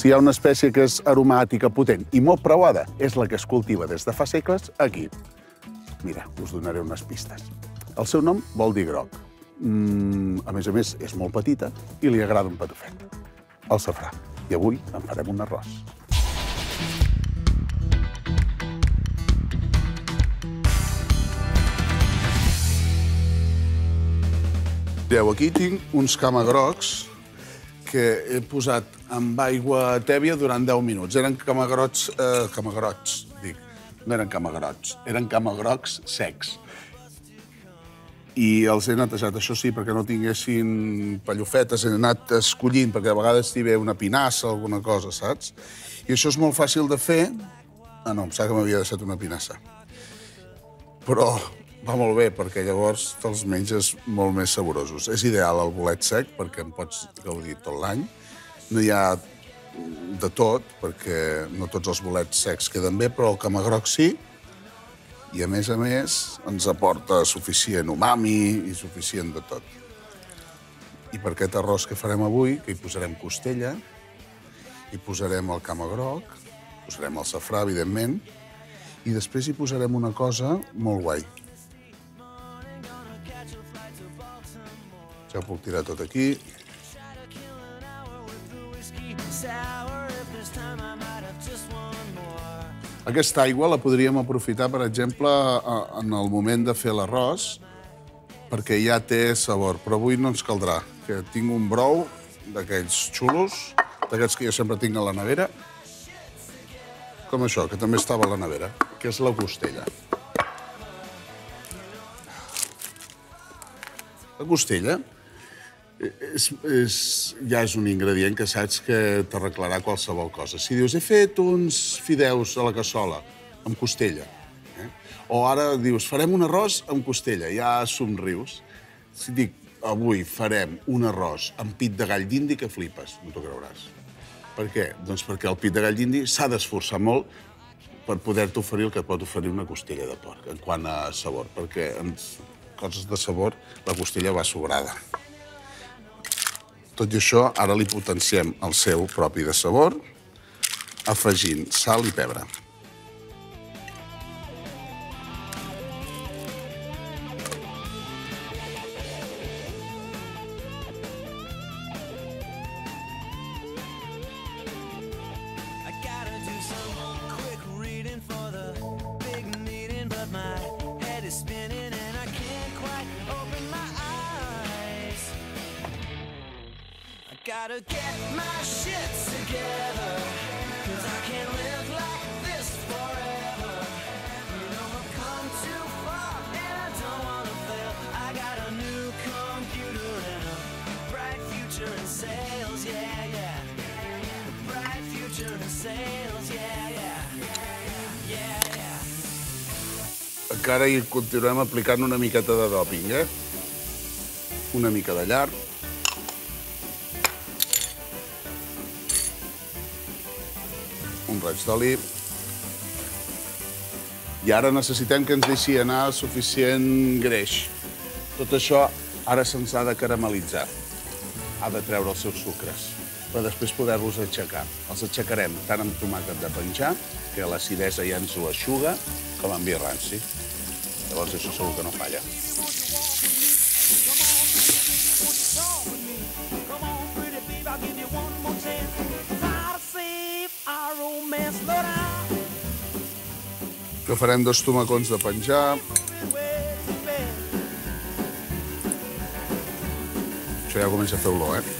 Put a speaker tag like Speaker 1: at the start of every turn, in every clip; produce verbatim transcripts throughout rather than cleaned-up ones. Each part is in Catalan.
Speaker 1: Si hi ha una espècie que és aromàtica, potent i molt preuada, és la que es cultiva des de fa segles aquí. Mira, us donaré unes pistes. El seu nom vol dir groc. Mm, a més a més, és molt petita i li agrada un patufet. El safrà. I avui en farem un arròs. Mireu, aquí tinc uns camagrocs que he posat amb aigua tèbia durant deu minuts. Eren camagrots... Eh, camagrots, dic. No eren camagrots, eren camagrocs secs. I els he netejat, això sí, perquè no tinguessin pallofetes. He anat escollint, perquè a vegades hi ve una pinassa o alguna cosa, saps? I això és molt fàcil de fer. Ah, no, em sap que m'havia deixat una pinassa. Però va molt bé, perquè llavors te'ls menges molt més saborosos. És ideal el bolet sec, perquè en pots gaudir tot l'any. No hi ha de tot, perquè no tots els bolets secs queden bé, però el camagroc sí. I, a més a més, ens aporta suficient umami i suficient de tot. I per aquest arròs que farem avui, que hi posarem costella, hi posarem el camagroc, posarem el safrà, evidentment, i després hi posarem una cosa molt guai. Ja ho puc tirar tot aquí. Aquesta aigua la podríem aprofitar, per exemple, en el moment de fer l'arròs, perquè ja té sabor, però avui no ens caldrà, que tinc un brou d'aquells xulos, d'aquests que jo sempre tinc a la nevera, com això, que també estava a la nevera, que és la costella. La costella és, és, ja és un ingredient que saps que t'arreglarà qualsevol cosa. Si dius, he fet uns fideus a la cassola amb costella, eh? O ara dius, farem un arròs amb costella, ja somrius. Si dic, avui farem un arròs amb pit de gall d'indi, que flipes, no t'ho creuràs. Per què? Doncs perquè el pit de gall d'indi s'ha d'esforçar molt per poder-te oferir el que et pot oferir una costella de porc, en quant a sabor, perquè en coses de sabor la costella va sobrada. Tot i això, ara li potenciem el seu propi de sabor, afegint sal i pebre.
Speaker 2: Gotta get my shit together, 'cause I can't live like this forever. You know I've come too far and I don't wanna fail. I got a new computer and a bright future in sales, yeah, yeah. A bright future in sales, yeah, yeah. Yeah, yeah.
Speaker 1: Encara hi continuem aplicant una miqueta de dòping, eh? Una mica de llarg. Un raig d'oli. I ara necessitem que ens deixi anar suficient greix. Tot això ara se'ns ha de caramelitzar. Ha de treure els seus sucres, per després poder-los aixecar. Els aixecarem tant amb tomàquet de penjar, que l'acidesa ja ens ho eixuga, com amb vi ranci. Llavors això segur que no falla. Que farem dos tomacons de penjar. Això ja comença a fer olor, eh?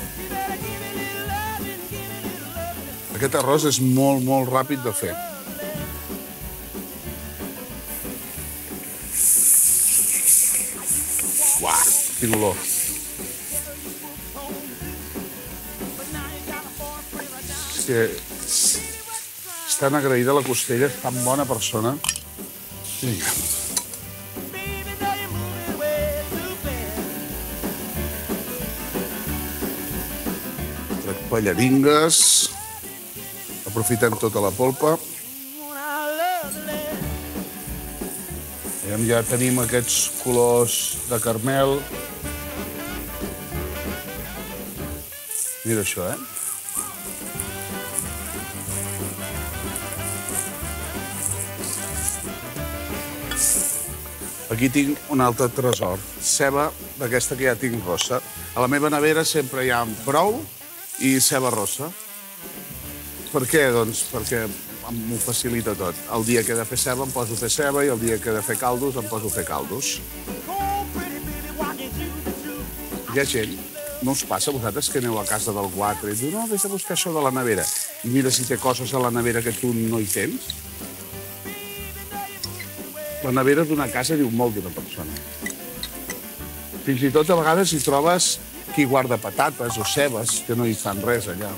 Speaker 1: Aquest arròs és molt, molt ràpid de fer. Uah, quin olor. És que és tan agraïda la costella, és tan bona persona. Vinga. Trec pallaringues. Aprofitem tota la polpa. Ja tenim aquests colors de carmel. Mira això, eh? Aquí tinc un altre tresor, ceba d'aquesta que ja tinc rossa. A la meva nevera sempre hi ha brou i ceba rossa. Per què? Doncs perquè m'ho facilita tot. El dia que he de fer ceba em poso a fer ceba i el dia que he de fer caldos em poso a fer caldos. Hi ha gent, no us passa a vosaltres que aneu a casa d'algú altre i diu no, vés a buscar això de la nevera i mira si té coses a la nevera que tu no hi tens? La nevera d'una casa diu molt d'una persona. Fins i tot a vegades hi trobes qui guarda patates o cebes que no hi fan res allà.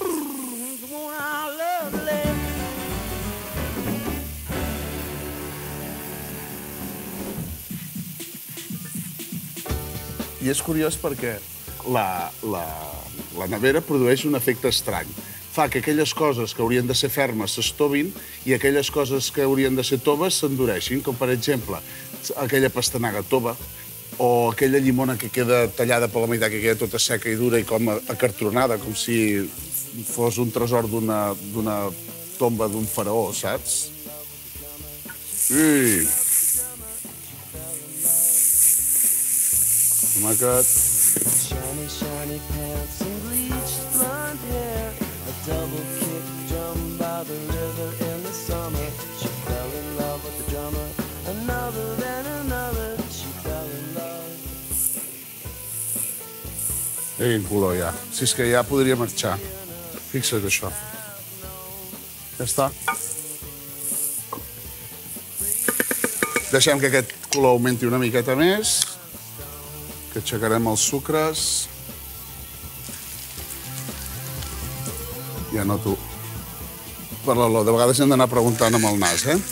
Speaker 1: I és curiós perquè la, la, la nevera produeix un efecte estrany. Fa que aquelles coses que haurien de ser fermes s'estovin i aquelles coses que haurien de ser toves s'endureixin, com per exemple aquella pastanaga tova o aquella llimona que queda tallada per la meitat, que queda tota seca i dura i com acartronada, com si fos un tresor d'una tomba d'un faraó, saps? Ui! Tomàquet.
Speaker 2: Shiny, shiny pants and bleached blonde hair. A double kick drum by the river in the summer. She fell in love with the drummer. Another then another. She fell in love.
Speaker 1: Quin color ja. Si és que ja podria marxar. Fixa't això. Ja està. Deixem que aquest color augmenti una miqueta més. Que aixecarem els sucres. Ja noto per l'olor. De vegades hem d'anar preguntant amb el nas, eh?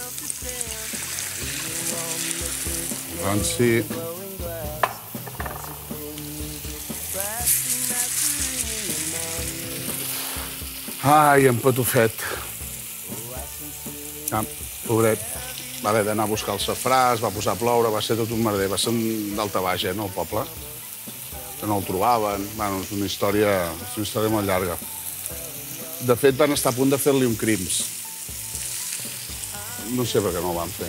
Speaker 1: Doncs sí. Ai, en Patufet. Ah, pobret. Va haver d'anar a buscar el safrà, es va posar a ploure, va ser tot un merder. Va ser un daltabaix, eh, no, el poble? Que no el trobaven. Bueno, és una història, és una història molt llarga. De fet, van estar a punt de fer-li un crims. No sé per què no ho van fer.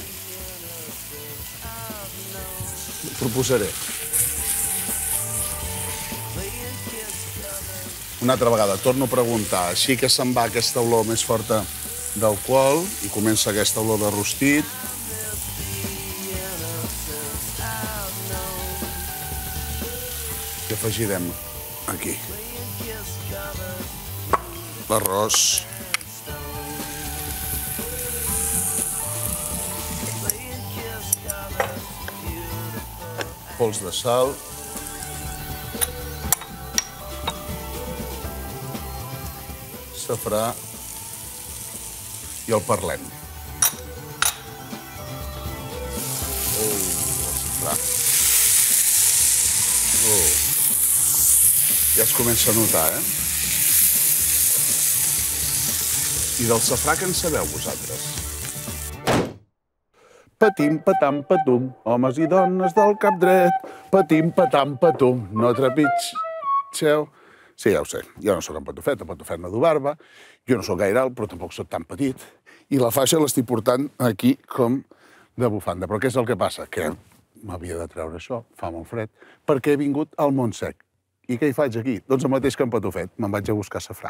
Speaker 1: Ho proposaré. Una altra vegada, torno a preguntar. Així que se'n va aquesta olor més forta d'alcohol i comença aquesta olor de rostit. Què afegirem aquí? L'arròs. Pols de sal. Safrà. I el parlem. Oh, el safrà. Oh. Ja es comença a notar, eh? I del safrà què en sabeu, vosaltres? Patim, patam, patum, homes i dones del cap dret. Patim, patam, patum, no trepitgeu. Sí, ja ho sé. Jo no sóc en Patufet, en Patufet no du barba. Jo no sóc gaire alt, però tampoc sóc tan petit. I la faixa l'estic portant aquí com de bufanda. Però què és el que passa? Que m'havia de treure això, fa molt fred, perquè he vingut al Montsec. I què hi faig aquí? Doncs el mateix que en Patufet. Me'n vaig a buscar safrà.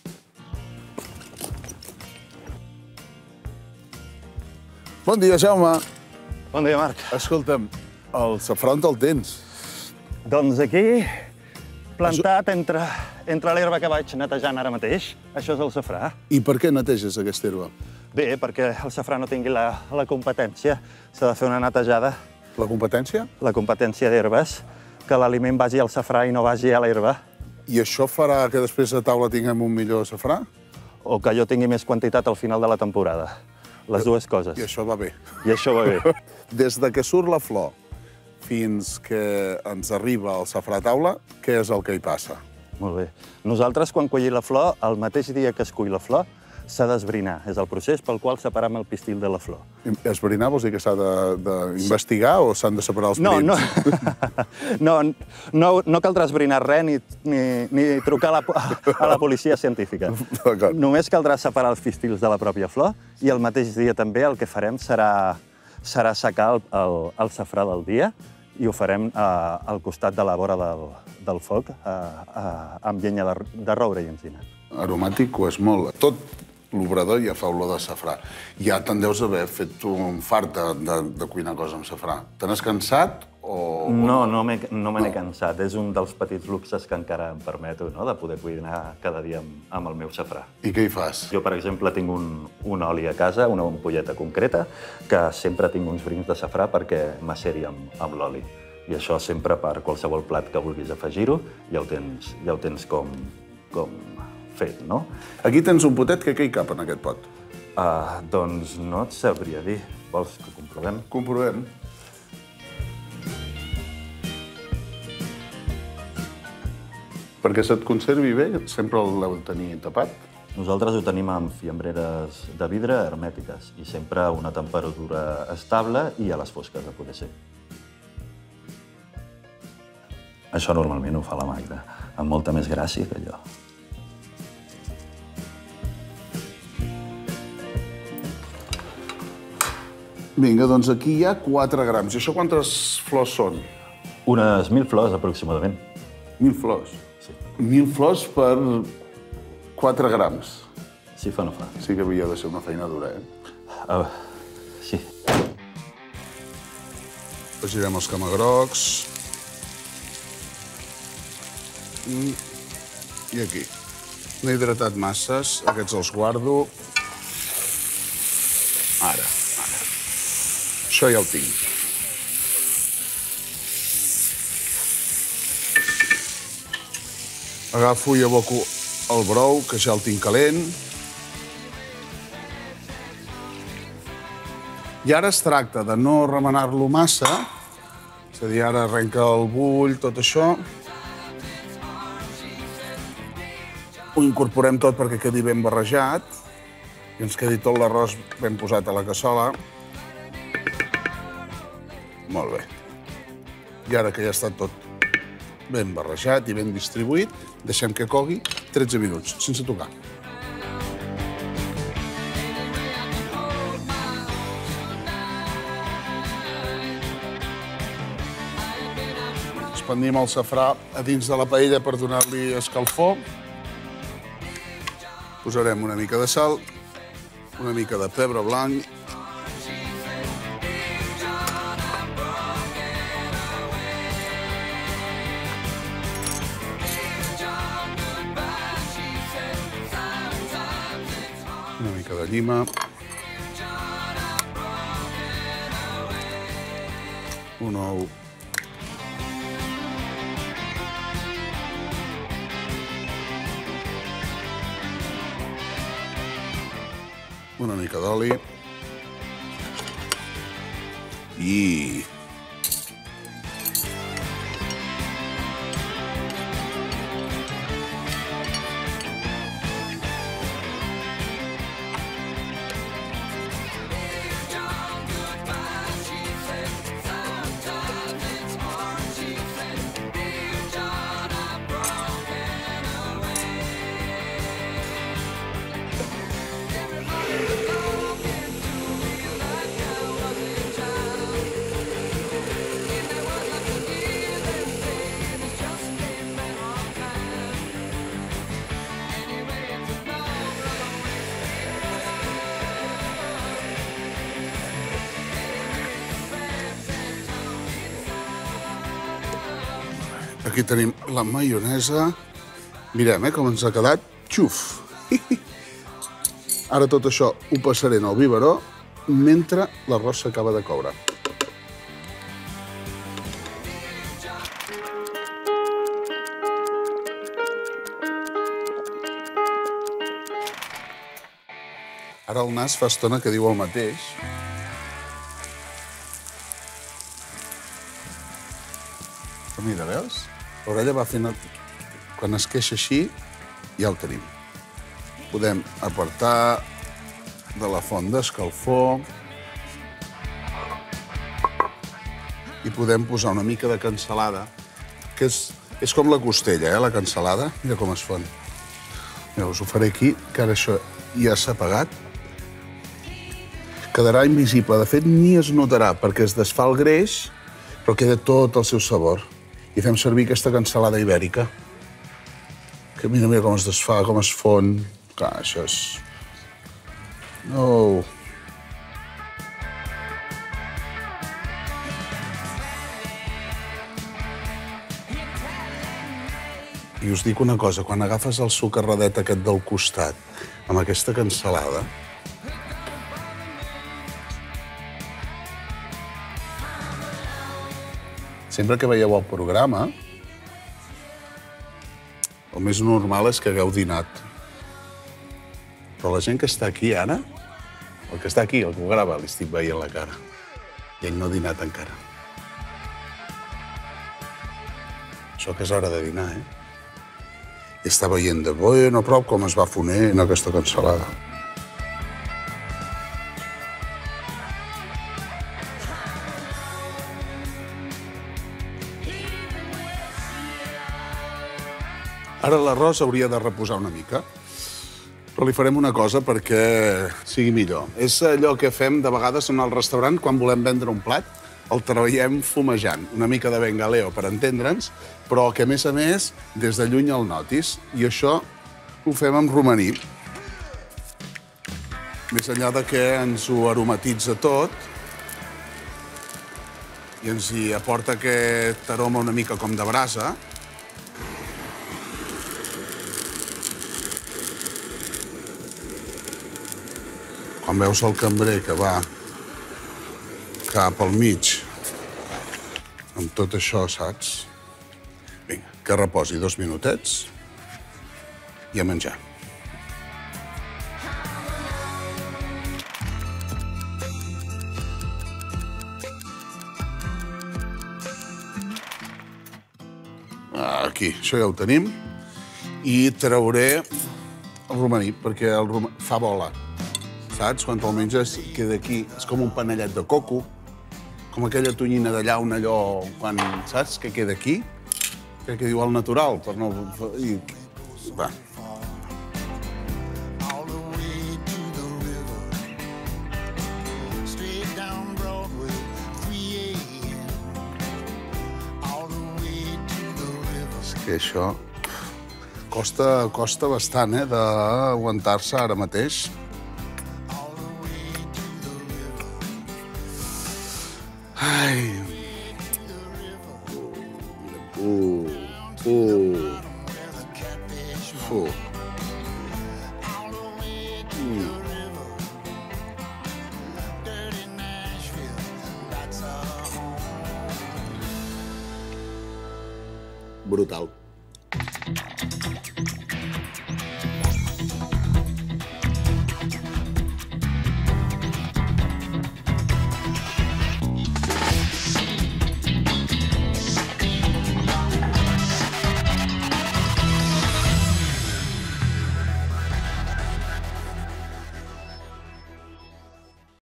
Speaker 1: Bon dia, Jaume.
Speaker 3: Bon dia, Marc.
Speaker 1: Escolta'm, el safrà on te'l tens?
Speaker 3: Doncs aquí, plantat entre, entre l'herba que vaig netejant ara mateix. Això és el safrà.
Speaker 1: I per què neteges aquesta herba?
Speaker 3: Bé, perquè el safrà no tingui la, la competència. S'ha de fer una netejada.
Speaker 1: La competència?
Speaker 3: La competència d'herbes, que l'aliment vagi al safrà i no vagi a l'herba.
Speaker 1: I això farà que després a taula tinguem un millor safrà?
Speaker 3: O que jo tingui més quantitat al final de la temporada. Les dues coses.
Speaker 1: I això va bé.
Speaker 3: I això va bé.
Speaker 1: Des de que surt la flor fins que ens arriba el safrà a taula, què és el que hi passa?
Speaker 3: Molt bé. Nosaltres, quan collim la flor, el mateix dia que es cull la flor, s'ha d'esbrinar. És el procés pel qual separam el pistil de la flor.
Speaker 1: Esbrinar vols dir que s'ha d'investigar o s'han de separar els
Speaker 3: No,
Speaker 1: prims?
Speaker 3: no, no, no, no caldrà esbrinar res ni, ni, ni trucar a la, a la policia científica. Només caldrà separar els pistils de la pròpia flor i el mateix dia també el que farem serà, serà assecar el, el, el safrà del dia i ho farem eh, al costat de la vora del, del foc eh, eh, amb llenya de, de roure i encina.
Speaker 1: Aromàtic ho és molt. Tot l'obrador ja fa olor de safrà. Ja te'n deus haver fet un fart de, de, de cuinar coses amb safrà. Te n'has cansat o...?
Speaker 3: No, no me no me n'he cansat. És un dels petits luxes que encara em permeto, no?, de poder cuinar cada dia amb, amb el meu safrà.
Speaker 1: I què hi fas?
Speaker 3: Jo, per exemple, tinc un, un oli a casa, una ampolleta concreta, que sempre tinc uns brins de safrà perquè maceri amb, amb l'oli. I això sempre per qualsevol plat que vulguis afegir-ho, ja ho tens, ja ho tens com, com fet, no?
Speaker 1: Aquí tens un potet, que què hi cap en aquest pot?
Speaker 3: Uh, doncs no et sabria dir. Vols que ho comprovem?
Speaker 1: Comprovem. Perquè se't conservi bé, sempre l'heu de tenir tapat.
Speaker 3: Nosaltres ho tenim amb fiambreres de vidre hermètiques i sempre a una temperatura estable i a les fosques, a poder ser. Això normalment ho fa la Magda, amb molta més gràcia que jo.
Speaker 1: Vinga, doncs aquí hi ha quatre grams. I això quantes flors són?
Speaker 3: Unes mil flors, aproximadament.
Speaker 1: Mil flors?
Speaker 3: Sí.
Speaker 1: Mil flors per quatre grams.
Speaker 3: Sí fa o no fa?
Speaker 1: Sí que havia de ser una feina dura, eh?
Speaker 3: Uh, sí.
Speaker 1: Afegirem els camagrocs. I aquí. No he hidratat masses, aquests els guardo. Ara, ara. Això ja ho tinc. Agafo i aboco el brou, que ja el tinc calent. I ara es tracta de no remenar-lo massa, és a dir, ara arrenca el bull, tot això. Ho incorporem tot perquè quedi ben barrejat i ens quedi tot l'arròs ben posat a la cassola. Molt bé. I ara que ja està tot ben barrejat i ben distribuït, deixem que cogui tretze minuts, sense tocar. Expandim el safrà a dins de la paella per donar-li escalfor. Posarem una mica de sal, una mica de pebre blanc. Una mica de llima. Un ou. Una mica d'oli. I... Aquí tenim la maionesa. Mirem, eh, com ens ha quedat. Xuf! Ara tot això ho passaré en el biberó mentre l'arròs s'acaba de coure. Ara el nas fa estona que diu el mateix. Però mira, veus? L'orella va fent... Quan es queixa així, ja ho tenim. Podem apartar de la font d'escalfor i podem posar una mica de cansalada, que és, és com la costella, eh, la cansalada. Mira com es fon. Mira, us ho faré aquí, que ara això ja s'ha apagat. quedarà invisible. De fet, ni es notarà, perquè es desfà el greix, però queda tot el seu sabor. I fem servir aquesta cansalada ibèrica. Que mira, mira com es desfà, com es fon. Clar, això és... Oh... I us dic una cosa, quan agafes el socarradet aquest del costat, amb aquesta cansalada, sempre que veieu el programa, el més normal és que hagueu dinat. Però la gent que està aquí ara, el que està aquí, el que ho grava, li estic veient la cara. I ell no ha dinat encara. Això que és hora de dinar, eh? I està veient de ben a prop com es va fonent aquesta cansalada. Ara l'arròs hauria de reposar una mica, però li farem una cosa perquè sigui millor. És allò que fem de vegades en el restaurant quan volem vendre un plat, el treballem fumejant, una mica de bengaleo per entendre'ns, però que, a més a més, des de lluny el notis. I això ho fem amb romaní. Més enllà de que ens ho aromatitza tot i ens hi aporta aquest aroma una mica com de brasa, quan veus el cambrer que va cap al mig amb tot això, saps? Vinga, que reposi dos minutets i a menjar. Aquí, això ja ho tenim. I trauré el romaní, perquè el romaní fa bola. Saps? Quan te'l menges queda aquí. És com un panellet de coco, com aquella tonyina de llauna, allò, quan, saps, que queda aquí? Crec que diu al natural, per no... I... Va. És que això costa, costa bastant, eh, d'aguantar-se ara mateix. Ai... Uh, uh, uh. Mm. Brutal.